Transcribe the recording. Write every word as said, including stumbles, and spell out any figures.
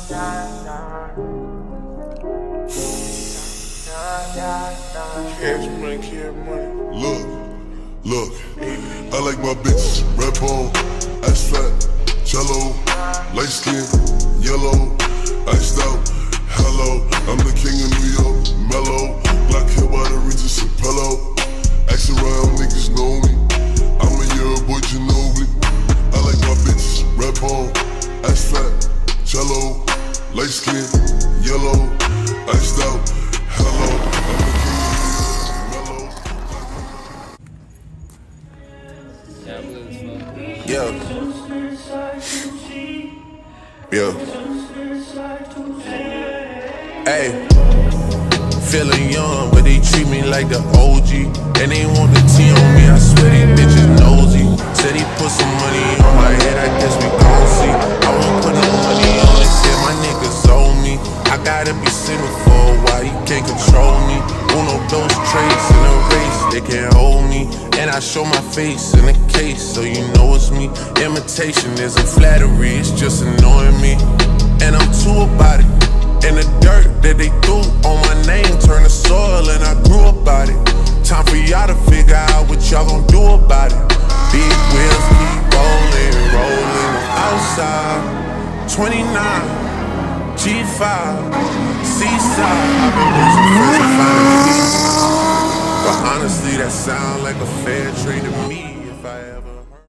Cash money, cash money. Look, look, I like my bitches red bone, ice fat, jello, light skin, yellow, iced out, hello. I'm the king of New York, mellow, black hair by the Regis and pillow. Ask around, niggas know me. I'm a year boy, Ginobili. I like my bitches red bone, ice fat, jello, light skin, yellow, iced out, hello. I'm the king of New York, mellow. Yeah. Yeah. Hey. Feeling young, but they treat me like the O G. And they want the T on me, I swear these bitches nosy. Said he put some money on my head, I guess we gon' see. I won't put no money on it, said my niggas owe me. I gotta be single for a while, you can't control me. Uno those traits in a race, they can't hold me. And I show my face in a case, so you know it's me. Imitation isn't flattery, it's just annoying me. And I'm too about it. And the dirt that they threw on my name turned to soil, and I grew about it. Time for y'all to figure out what y'all gon' do about it. Big wheels keep rolling, rolling outside. twenty-nine, G five, Seaside. I've been losing friends and finding peace. But honestly, that sound like a fair trade to me.